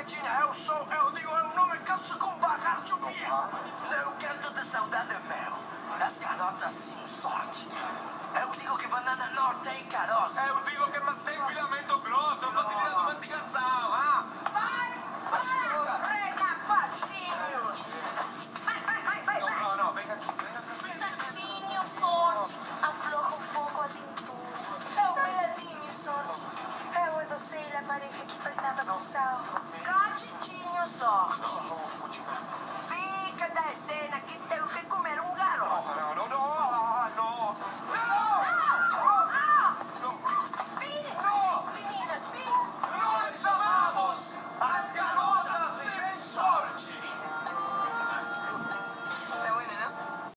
Imagina, eu digo o nome, canso com vagar de pé. Eu canto de saudade meu. As carotas sem sorte. Eu digo que banana não tem caroço. Eu digo que mas tem filamento grosso, facilidade de mastigação.